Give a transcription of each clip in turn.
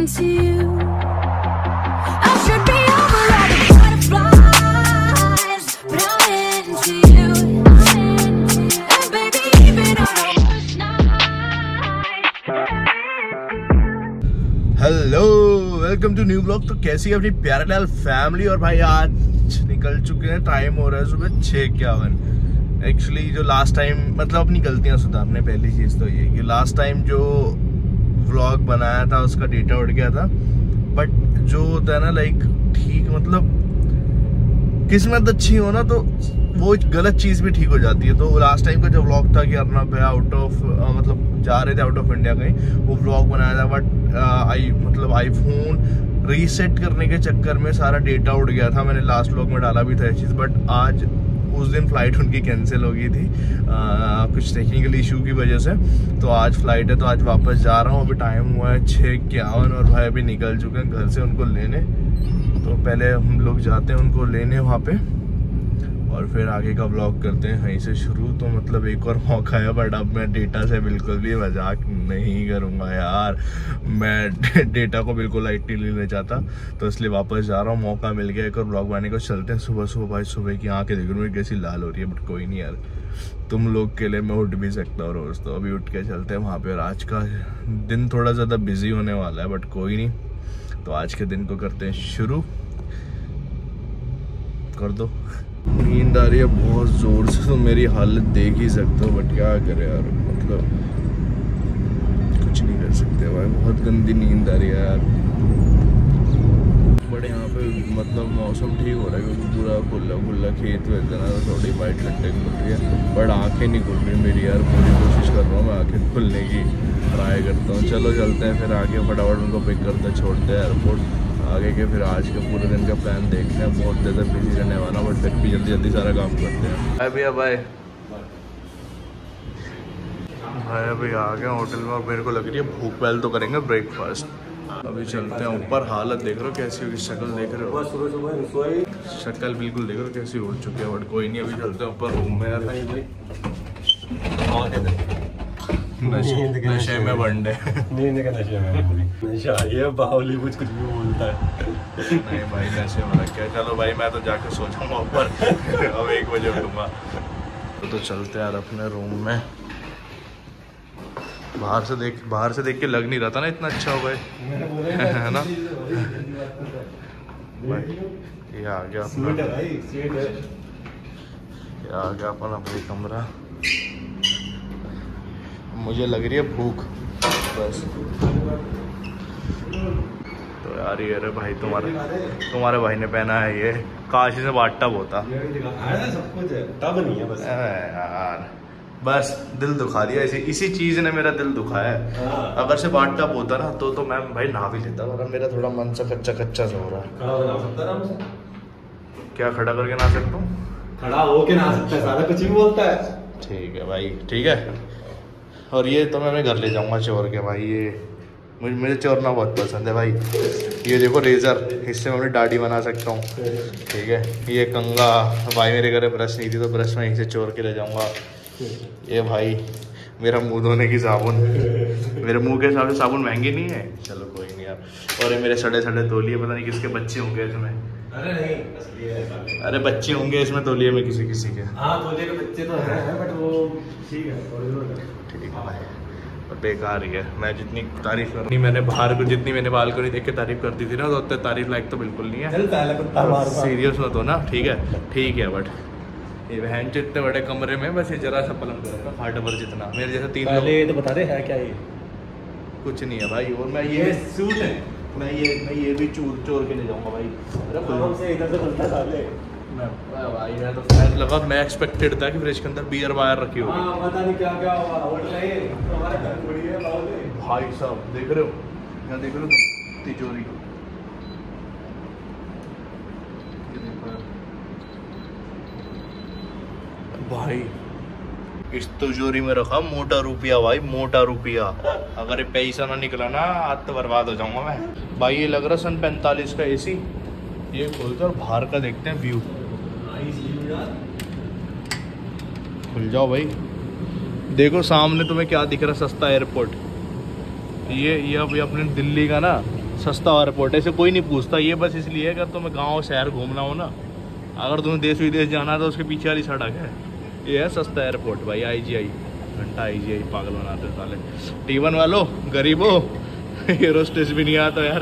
into you. I should be over all the butterflies, but I'm into you. And baby, even on our worst night. Hello, welcome to new blog. तो कैसी है अपनी प्यारे लाल family. और भाई आज निकल चुके हैं, टाइम हो रहा है सुबह 6:51। एक्चुअली जो लास्ट टाइम, मतलब अपनी गलतियां सुधारने, पहली चीज़ तो ये कि लास्ट टाइम जो व्लॉग बनाया था उसका डेटा उड़ गया था। बट जो होता है ना, लाइक ठीक, मतलब किस्मत अच्छी हो ना तो वो गलत चीज़ भी ठीक हो जाती है। तो लास्ट टाइम का जो व्लॉग था कि अर्नब भाई आउट ऑफ, मतलब जा रहे थे आउट ऑफ इंडिया कहीं, वो व्लॉग बनाया था। बट आईफोन रीसेट करने के चक्कर में सारा डेटा उड़ गया था। मैंने लास्ट व्लॉग में डाला भी था ये चीज़। बट आज उस दिन फ़्लाइट उनकी कैंसिल हो गई थी कुछ टेक्निकल इशू की वजह से। तो आज फ़्लाइट है, तो आज वापस जा रहा हूँ। अभी टाइम हुआ है 6:51 और भाई अभी निकल चुके हैं घर से उनको लेने। तो पहले हम लोग जाते हैं उनको लेने वहाँ पे, और फिर आगे का व्लॉग करते हैं वहीं से शुरू। तो मतलब एक और मौका है, बट अब मैं डेटा से बिल्कुल भी मजाक नहीं करूँगा यार। मैं डेटा को बिल्कुल लाइटली लेना चाहता, तो इसलिए वापस जा रहा हूँ। मौका मिल गया एक और व्लॉग बनाने को। चलते हैं सुबह सुबह। भाई सुबह की आँखें देख रही हूँ कैसी लाल हो रही है, बट कोई नहीं यार, तुम लोग के लिए मैं उठ भी सकता हूँ रोज़। तो अभी उठ के चलते हैं वहाँ पर। और आज का दिन थोड़ा ज़्यादा बिजी होने वाला है, बट कोई नहीं। तो आज के दिन को करते हैं शुरू। कर दो। नींद आ रही है बहुत ज़ोर से, तो मेरी हालत देख ही सकते हो। बट क्या करे यार, मतलब कुछ नहीं कर सकते भाई, बहुत गंदी नींद आ रही है यार। बट यहाँ पे मतलब मौसम ठीक हो रहा है क्योंकि पूरा खुला खेत वेत है ना, तो थोड़ी वाइट ठंडक खुल रही है। बट आँखें नहीं खुल रही मेरी यार। पूरी कोशिश कर रहा हूँ मैं आँखें खुलने की, ट्राई करता हूँ। चलो चलते हैं फिर आगे, फटाफट उनको पिक करते छोड़ते हैं एयरपोर्ट। आगे के फिर आज के पूरे दिन का प्लान देखते हैं। बहुत ज़्यादा बिजी रहने वाला, बट फिर भी जल्दी जल्दी सारा काम करते हैं। भाई भैया बाय। भाई अभी आ गए होटल में और मेरे को लग रही है भूख। पहले तो करेंगे ब्रेकफास्ट। अभी चलते हैं ऊपर। हालत देख रहे हो कैसी होगी, शक्ल देख रहे हो, शक्ल बिल्कुल देख रहे हो कैसी हो चुकी है। बट कोई नहीं, अभी चलते हैं ऊपर रूम में यार। नशे में बंडे नींद के नशे में नशा ये बाहुली कुछ भी बोलता है। नहीं भाई नशे में रख के। चलो भाई मैं तो जाके सो जाऊंगा ऊपर। अब 1 बजे उठूंगा। तो चलते हैं यार अपने रूम में। बाहर से देख के लग नहीं रहा था ना इतना अच्छा हो भाई, है ना भाई। ये आ गया अपना, ये आ गया अपन अपना कमरा। मुझे लग रही है भूख बस। तो यार ये रे भाई तुम्हारे भाई ने पहना है ये, काशी से बाटा होता सब कुछ है, तब नहीं है बस यार। बस दिल दुखा दिया, इसी चीज ने मेरा दिल दुखाया है। अगर से बाटा होता ना तो मैं भाई नहा भी लेता, वरना मेरा थोड़ा मन सा कच्चा सा हो रहा है। क्या खड़ा करके नहा सकता हूँ? खड़ा होके नहा सकता है, सारा कुछ भी बोलता है। ठीक है भाई, ठीक है। और ये तो मैं घर ले जाऊंगा चोर के भाई। ये मुझे चोरना बहुत पसंद है भाई। ये देखो रेज़र, इससे मैं अपनी दाढ़ी बना सकता हूँ, ठीक है। ये कंघा, भाई मेरे घर ब्रश नहीं थी तो ब्रश में इसे चोर के ले जाऊंगा। ये भाई मेरा मुंह धोने की साबुन, मेरे मुंह के हिसाब से साबुन महंगी नहीं है, चलो कोई नहीं यार। और ये मेरे सड़े तौलिए, पता नहीं किसके बच्चे होंगे इसमें। अरे नहीं, असली है। अरे बच्चे होंगे इसमें तौलिए में किसी के। हाँ तौलिए के बच्चे तो हैं, बट वो ठीक है, ठीक है भाई। और बेकार ही है। मैं जितनी तारीफ कर रही, मैंने बाहर को जितनी मैंने बालकनी देख के तारीफ कर दी थी ना, तो उतने तारीफ लायक तो बिल्कुल नहीं है। सीरियस मत हो ना, ठीक है। बट ये बहन जितने बड़े कमरे में बस ये जरा सा पलंग करेगा, खाट भर जितना। मेरे जैसे 3 लोग। ये तो बता दे है क्या ये? कुछ नहीं है भाई। और मैं ये सूट है, मैं ये भी चोर के ले जाऊंगा भाई। से इधर से बोलता है साले। भाई मैं तो फैन लगा, मैं एक्सपेक्टेड था कि फ्रिज के अंदर बियर वायर रखी होगी। पता नहीं क्या होटल है ये, हमारे घर थोड़ी है भाई साहब। देख रहे हो क्या देख रहे हो तुम? तिजोरी भाई, इस तिजोरी में रखा मोटा रुपया भाई, मोटा रुपया। अगर ये पैसा ना निकला ना आज तो बर्बाद हो जाऊंगा मैं भाई। ये लग रहा सन 45 का एसी। ये खोलते और बाहर का देखते हैं व्यू। खुल जाओ भाई, देखो सामने तुम्हें क्या दिख रहा है, सस्ता एयरपोर्ट। ये अभी अपने दिल्ली का ना सस्ता एयरपोर्ट है, इसे कोई नहीं पूछता। ये बस इसलिए अगर तुम्हें गांव शहर घूमना हो ना, अगर तुम्हें देश विदेश जाना है तो उसके पीछे वाली सड़क है। ये है सस्ता एयरपोर्ट भाई, IGI। घंटा IGI पागल बनाते साले। T1 वालों, गरीबों, एयरोस्टेस भी नहीं आता यार।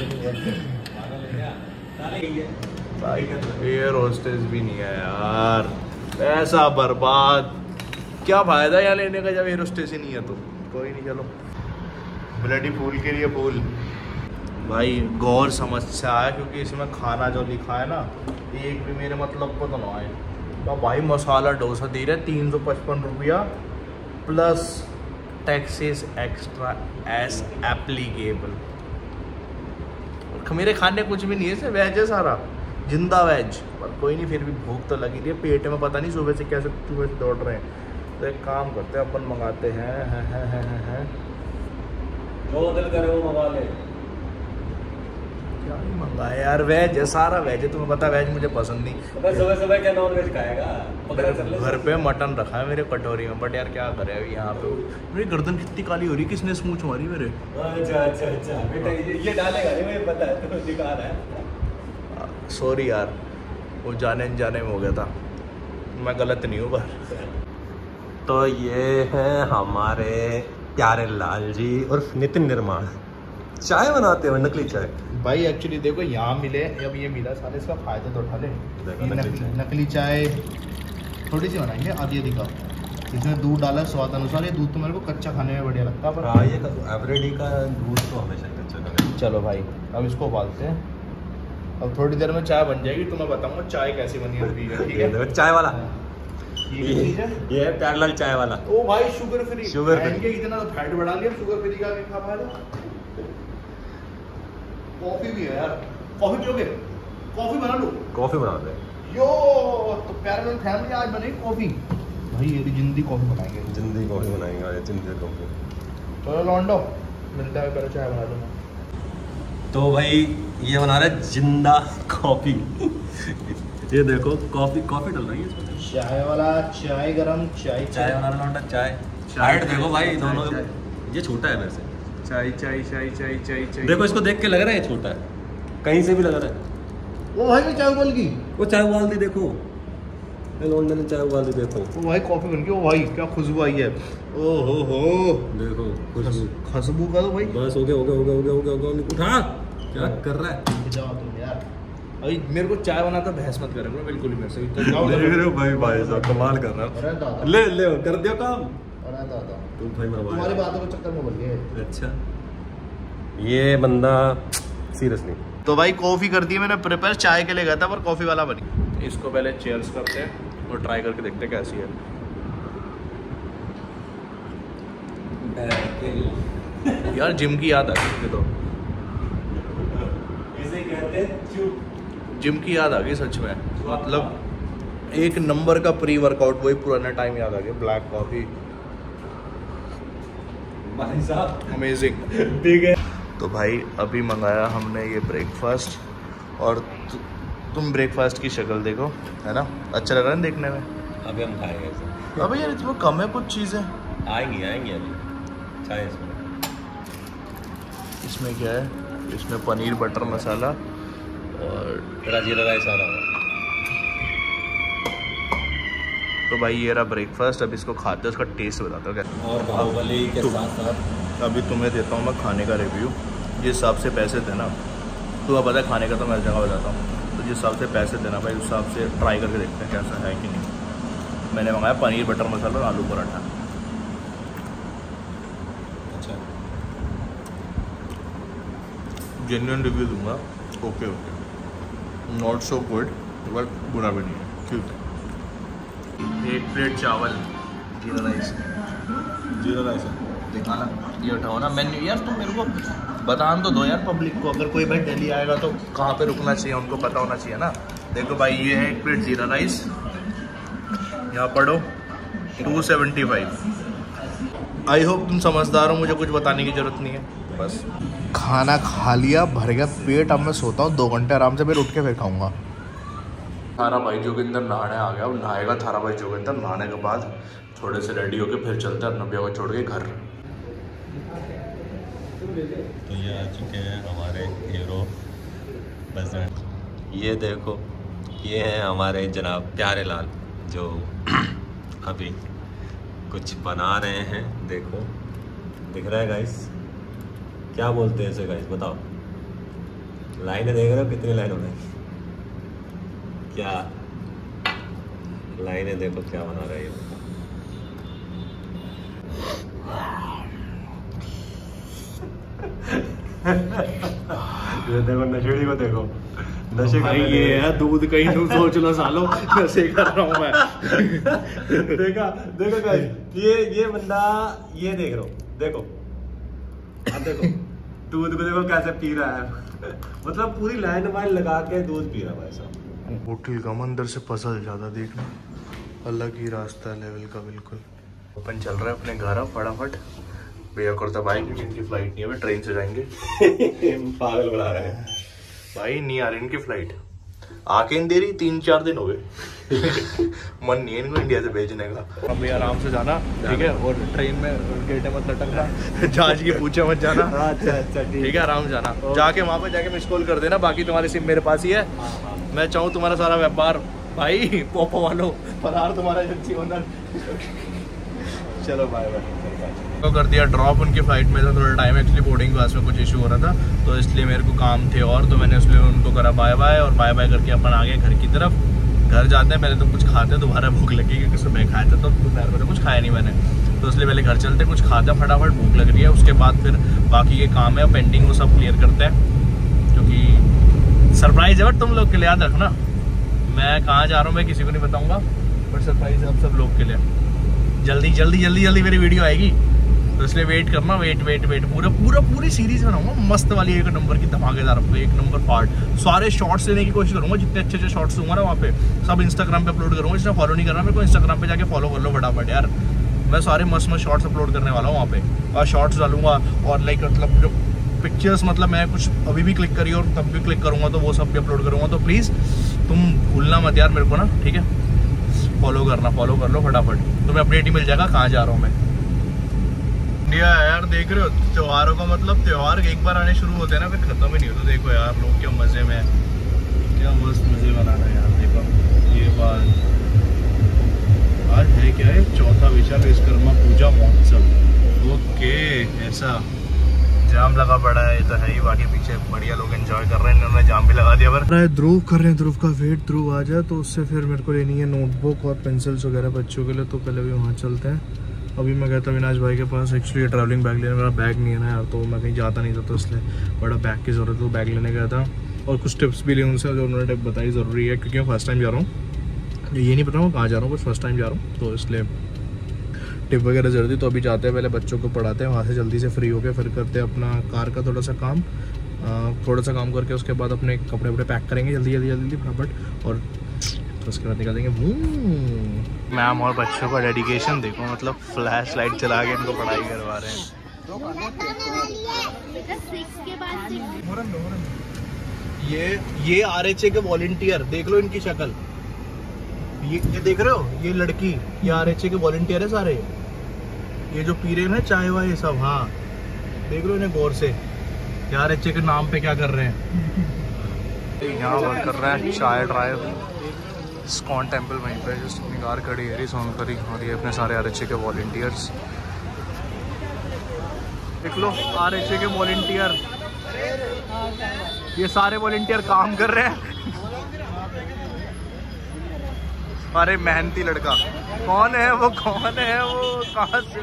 एयरोस्टेस भी नहीं है यार, पैसा बर्बाद। क्या फायदा यहाँ लेने का जब एयरोस्टेस ही नहीं है तो। कोई नहीं, चलो ब्लडी फूल के लिए फूल भाई। गौर समस्या है क्योंकि इसमें खाना जो लिखा है ना, एक भी मेरे मतलब को तो ना आए। तो भाई मसाला डोसा दे रहे 355 रुपया plus taxes extra as applicable. मेरे खाने कुछ भी नहीं है, सिर्फ वेज है सारा, जिंदा वेज। पर कोई नहीं, फिर भी भूख तो लगी रही है पेट में, पता नहीं सुबह से कैसे सुबह से दौड़ रहे हैं। तो एक काम करते हैं, अपन मंगाते हैं जो दिल करे वो मंगा ले। क्या ही मंगाए यार, वेज है सारा, वेज है। तुम्हें पता वेज मुझे पसंद नहीं। सुबह सुबह क्या नॉन वेज खाएगा? घर पे मटन रखा है मेरे कटोरी में, बट यार क्या करे अभी यहाँ पे। मेरी गर्दन कितनी काली हो रही है, किसने स्मूच मारी मेरे? अच्छा बेटा ये डालेगा नहीं, मुझे पता है, तो दिखा रहा है। सॉरी यार, वो जाने अनजाने में हो गया था, मैं गलत नहीं हूँ पर। तो ये हैं हमारे प्यारे लाल जी और नितिन निर्माण, चाय बनाते हैं, नकली चाय भाई। एक्चुअली देखो यहाँ मिले, अब ये मिला साले, इसका फायदा तो उठा ले। देखो नकली चाय थोड़ी सी बनाएंगे, आधी आधी कप। इसमें दूध डाला स्वाद अनुसार। ये दूध तो मेरे को कच्चा खाने में बढ़िया लगता है, पर हाँ, ये एवरेडी का दूध तो हमेशा कच्चा खाने। चलो भाई, अब इसको उबालते हैं। अब थोड़ी देर में चाय बन जाएगी, तो मैं बताऊंगा चाय कैसी बनी है। ठीक है, चाय वाला ये चीज़ है, ये है प्यारलाल चाय वाला। ओ भाई शुगर फ्री। Sugar free. के इतना तो फैट बढ़ा लिया, शुगर फ्री का क्या फायदा। कॉफी भी है यार, कॉफी पियोगे? कॉफी बना लो, कॉफी बना दे यो। तो प्यारे फैमिली आज बनेगी कॉफी भाई, ये जिंदी कॉफी बनाएंगे। जिंदगी कॉफी बनाएंगे, जिंदगी कॉफी। चलो लॉन्डो, मिलता है, पहले चाय बना दूंगा। तो भाई ये बना रहा है जिंदा कॉफी। ये देखो कॉफी डल रही है इसमें। चाय वाला, चाय गरम, चाय बना रहा लौंडा, चाय हाइट देखो भाई दोनों। ये छोटा है वैसे। चाय चाय चाय चाय चाय चाय। देखो इसको देख के लग रहा है ये छोटा है, कहीं से भी लग रहा है। वो भाई चाय उबाल की, वो चाय उबाल दी, देखो लौंडे ने चाय उबाल दी, देखो वो भाई कॉफी बन गई। ओ भाई क्या खुशबू आई है, ओ हो देखो खुशबू का तो भाई। बस हो गया। उठा, क्या कर रहा है? जाओ तुम यार, अभी मेरे को चाय बनाता बहस मत करें बिल्कुल ही मेरे से। भाई साहब कमाल कर रहा है। अरे दादा, ले कर दिया काम। अरे दादा, तुम भाई तुम्हारी बातों के चक्कर में बोल गए। अच्छा, ये बंदा सीरियसली। तो भाई कॉफी कर दी मैंने प्रिपेयर, चाय के लिए गया था पर कॉफी वाला बनी। इसको पहले चेयर्स करते हैं और ट्राई करके देखते हैं कैसी है। यार जिम की याद आ गई मुझे, तो इसे कहते हैं जिम की याद आ गई सच में। मतलब एक नंबर का प्री वर्कआउट, वही पुराना टाइम याद आ गया। ब्लैक कॉफी भाई साहब अमेजिंग। ठीक है। तो भाई अभी मंगाया हमने ये ब्रेकफास्ट, और तुम ब्रेकफास्ट की शक्ल देखो, है ना, अच्छा लग रहा है देखने में। अभी हम खाएंगे इसे। अबे यार इसमें कम है कुछ चीज़ें। आएंगी अभी चाय इसमें। इसमें क्या है, इसमें पनीर बटर मसाला और तेरा जीरा राइस आ रहा है। तो भाई ये रहा ब्रेकफास्ट। अब इसको खाते हैं, उसका टेस्ट बताता हूँ क्या। और बाहुबली के साथ अभी तुम्हें देता हूँ मैं खाने का रिव्यू। जिस हिसाब से पैसे थे ना, तुम्हें पता है खाने का तो मैं हर जगह बताता हूँ, तो जिस हिसाब से पैसे देना भाई उस हिसाब से ट्राई करके देखते हैं कैसा है कि नहीं। मैंने मंगाया पनीर बटर मसाला और आलू पराठा। अच्छा, जेन्युइन रिव्यू दूंगा। Okay, not so good but बुरा भी नहीं है, क्यों। एक प्लेट चावल, जीरा राइस दिखाना, ये उठाओ ना मेन्यू। यार तुम मेरे को बता तो दो यार पब्लिक को, अगर कोई भाई दिल्ली आएगा तो कहाँ पे रुकना चाहिए, उनको पता होना चाहिए ना। देखो भाई ये है एक प्लेट जीरा राइस, यहाँ पढ़ो 275। आई होप तुम समझदार हो, मुझे कुछ बताने की जरूरत नहीं है। बस खाना खा लिया, भर गया पेट। अब मैं सोता हूँ 2 घंटे आराम से, फिर उठ के फिर खाऊंगा। थारा भाई जोगिंदर नहाने आ गया, अब नहाएगा थारा भाई जोगिंदर। नहाने के बाद थोड़े से रेडी होके फिर चलते हैं अपना भैया को छोड़ के घर। तो ये आ चुके हैं हमारे हीरो बजरंग। ये देखो, ये हैं हमारे जनाब प्यारे लाल जो अभी कुछ बना रहे हैं। देखो दिख रहा है गाइस, क्या बोलते हैं इसे गाइस बताओ? लाइनें देख रहे हो कितनी लाइन हो रही, क्या लाइनें देखो क्या बना रहे हैं। ये देखो नशेड़ी को देखो, नशे भाई ये है दूध कहीं तू सोच लो सालो, नशे कर रहा हूँ मैं। देखा देखो गाइस, ये बंदा ये देख रहा हूँ, देखो अब देखो दूध को देखो कैसे पी रहा है। मतलब पूरी लाइन वाइन लगा के दूध पी रहा है भाई साहब। होटल का अंदर से पसल ज्यादा देखना, अलग ही रास्ता लेवल का बिल्कुल। अपन चल रहे हैं अपने घर फटाफट, भैया करता भाई क्योंकि इनकी फ्लाइट नहीं है, ट्रेन से जाएंगे। पागल बना रहे हैं भाई, नहीं आ रही इनकी फ्लाइट, आके इन दे रही 3-4 दिन हो गए। मन नहीं है इनको इंडिया से भेजने का। अब भैया आराम से जाना ठीक है, और ट्रेन में गेटे मत लटकना, जहाज की पूछे मत जाना। अच्छा अच्छा ठीक है, आराम से जाना, जाके वहाँ पे जाके मिस कॉल कर देना, बाकी तुम्हारी सिम मेरे पास ही है। मैं चाहूँ तुम्हारा सारा व्यापार भाई पोपो वालों फरार, तुम्हारा एजेंसी ओनर। चलो बाय बाय। तो कर दिया ड्रॉप उनकी फ्लाइट में था, थोड़ा टाइम एक्चुअली बोर्डिंग पास में कुछ इशू हो रहा था, तो इसलिए मेरे को काम थे और, तो मैंने इसलिए उनको करा बाय बाय, और बाय बाय करके अपन आ गए घर की तरफ। घर जाते हैं पहले तो कुछ खाते हैं, दोबारा भूख लगी क्योंकि सुबह खाया था तो दोपहर में तो कुछ खाया नहीं मैंने, तो इसलिए पहले घर चलते कुछ खाते हैं फटाफट, भूख लग रही है। उसके बाद फिर बाकी के काम है पेंडिंग, वो सब क्लियर करते हैं, क्योंकि सरप्राइज है बट तुम लोग के लिए, याद रखना। मैं कहाँ जा रहा हूँ मैं किसी को नहीं बताऊँगा, बट सरप्राइज है आप सब लोग के लिए। जल्दी जल्दी जल्दी जल्दी मेरी वीडियो आएगी, तो इसलिए वेट करना, वेट पूरी सीरीज बनाऊंगा मस्त वाली, एक नंबर की धमाकेदार, एक नंबर पार्ट। सारे शॉर्ट्स लेने की कोशिश करूंगा, जितने अच्छे अच्छे शॉर्ट्स दूंगा ना वहाँ पे, सब इंस्टाग्राम पे अपलोड करूंगा। जिसने फॉलो नहीं करना मेरे को इंस्टाग्राम पे जाके फॉलो कर लो फटाफट यार, मैं सारे मस्त मस्त शॉर्ट्स अपलोड करने वाला हूँ वहाँ पे, और शॉर्ट्स डालूंगा। और लाइक मतलब जो पिक्चर्स, मतलब मैं कुछ अभी भी क्लिक करी और तब भी क्लिक करूँगा, तो वो सब भी अपलोड करूँगा। तो प्लीज़ तुम भूलना मत यार मेरे को ना, ठीक है? फॉलो करना, फॉलो कर लो फटाफट, तुम्हें अपडेट ही मिल जाएगा कहाँ जा रहा हूँ मैं। इंडिया यार देख रहे हो, त्योहारों का मतलब त्योहार एक बार आने शुरू होते हैं ना फिर खत्म ही नहीं होता। देखो यार लोग क्या मजे में, क्या मस्त मजे बना रहे हैं यार। देखो ये बात आज है क्या है, चौथा विशाल विश्वकर्मा पूजा महोत्सव। ओके, ऐसा जाम लगा पड़ा है, ये तो है ही। बाकी पीछे बढ़िया लोग एंजॉय कर रहे हैं, इन्होंने जाम भी लगा दिया। ध्रुव कर रहे हैं, ध्रुव का वेट, ध्रुव आ जाए तो उससे फिर मेरे को लेनी है नोटबुक और पेंसिल्स वगैरह बच्चों के लिए, तो पहले भी वहाँ चलते हैं। अभी मैं कहता विनाश भाई के पास एक्चुअली ट्रैवलिंग बैग लेने, मेरा बैग नहीं है ना यार, तो मैं कहीं जाता नहीं था, तो इसलिए बड़ा बैग की ज़रूरत है, तो बैग लेने गया था। और कुछ टिप्स भी लिए उनसे, जो उन्होंने टिप बताई ज़रूरी है, क्योंकि मैं फर्स्ट टाइम जा रहा हूँ, ये नहीं पता मैं कहाँ जा रहा हूँ, बस फर्स्ट टाइम जा रहा हूँ, तो इसलिए टिप वगैरह जरूरी। तो अभी जाते हैं, पहले बच्चों को पढ़ाते हैं, वहाँ से जल्दी से फ्री होकर फिर करते हैं अपना कार का थोड़ा सा काम करके उसके बाद अपने कपड़े वपड़े पैक करेंगे जल्दी फटाफट, और उसके बाद निकल देंगे। मैम और बच्चों का डेडिकेशन देखो, मतलब फ्लैश लाइट चला के इनको पढ़ाई करवा रहे हैं। ये RHA के वॉलंटियर देख लो, इनकी शक्ल, ये देख रहे हो, ये लड़की, ये RHA के वॉलंटियर है सारे, ये जो पी रहे हैं ना चाय वाय ये सब। हाँ देख लो इन्हें गौर से, RHA के नाम पे क्या कर रहे हैं। यहाँ वर्क कर रहे हैं चाय ड्राइव, स्कॉन टेम्पल वहीं पे जस्ट अपनी कार खड़ी है सोनकरी, और ये अपने सारे RHA के वॉलंटियर्स देख लो, RHA के वॉलंटियर, ये सारे वॉलंटियर काम कर रहे हैं। अरे मेहनती लड़का कौन है वो, कहाँ से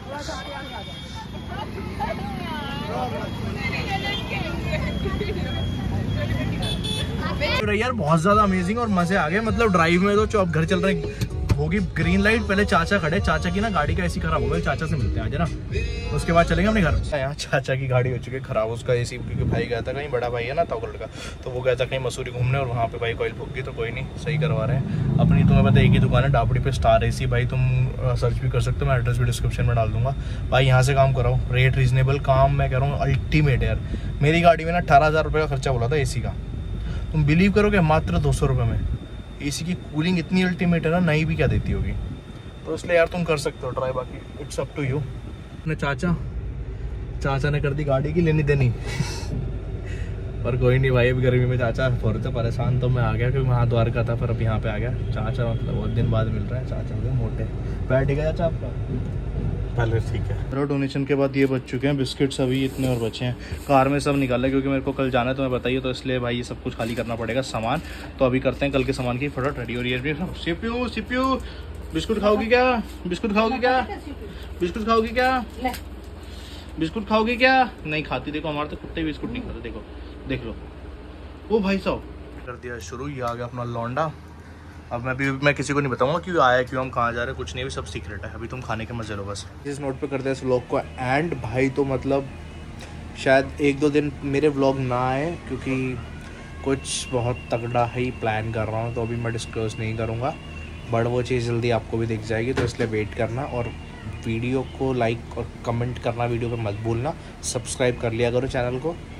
यार बहुत ज्यादा अमेजिंग और मजे आ गए। मतलब ड्राइव में तो अब घर चल रहे होगी ग्रीन लाइट, पहले चाचा खड़े, चाचा की ना गाड़ी का एसी खराब हो गया, चाचा से मिलते हैं आज ना, उसके बाद चलेंगे अपने घर। यहाँ चाचा की गाड़ी हो चुकी है खराब, उसका एसी, क्योंकि भाई गया था कहीं, बड़ा भाई है ना तौगल का, तो वो गया था कहीं मसूरी घूमने, और वहाँ पे भाई कोयल फूक गई, तो कोई नहीं सही करवा रहे हैं। अपनी तुम्हें पता एक ही दुकान है डाबड़ी पे, स्टार एसी, भाई तुम सर्च भी कर सकते हो, मैं एड्रेस भी डिस्क्रिप्शन में डाल दूंगा। भाई यहाँ से काम कराओ, रेट रीजनेबल, काम मैं कह रहा हूँ अल्टीमेट यार। मेरी गाड़ी में ना 18,000 रुपये का खर्चा बोला था एसी का, तुम बिलीव करोगे मात्र 200 रुपये में। एसी की कूलिंग इतनी अल्टीमेट है ना, नई भी क्या देती होगी, तो इसलिए यार तुम कर सकते हो ट्राई, बाकी इट्स अप टू यू। अपने चाचा ने कर दी गाड़ी की लेनी देनी। पर कोई नहीं भाई, अभी गर्मी में चाचा थोड़े से परेशान तो मैं आ गया क्योंकि वहाँ द्वारका था, पर अब यहाँ पे आ गया। चाचा मतलब बहुत दिन बाद मिल रहा है, चाचा हो गए मोटे। बैठ गया चाचा आपका पहले ठीक है। मेरा डोनेशन के बाद ये बच चुके हैं बिस्किट्स, अभी इतने और बचे हैं। कार में सब निकाला क्योंकि मेरे को कल जाना है, तो मैं बताइए, तो इसलिए भाई ये सब कुछ खाली करना पड़ेगा सामान। तो अभी करते हैं कल के सामान की फटाफट रेडी। और ये सीपीयू बिस्कुट खाओगी क्या? बिस्कुट खाओगी क्या? बिस्कुट खाओगी क्या? बिस्कुट खाओगी क्या? नहीं खाती। देखो हमारे तो कुत्ते बिस्कुट नहीं खाते, देखो देख लो। ओ भाई साहब कर दिया शुरू, ये आ गया अपना लौंडा। अब मैं किसी को नहीं बताऊंगा क्यों आया, क्यों हम कहाँ जा रहे हैं, कुछ नहीं, अभी सब सीक्रेट है। अभी तुम खाने के मजे लो बस। इस नोट पे करते हैं इस व्लॉग को एंड। भाई तो मतलब शायद 1-2 दिन मेरे व्लॉग ना आए क्योंकि कुछ बहुत तगड़ा ही प्लान कर रहा हूँ, तो अभी मैं डिस्क्लोज नहीं करूँगा, बट वो चीज़ जल्दी आपको भी दिख जाएगी, तो इसलिए वेट करना। और वीडियो को लाइक और कमेंट करना वीडियो पे मत भूलना, सब्सक्राइब कर लिया करो चैनल को।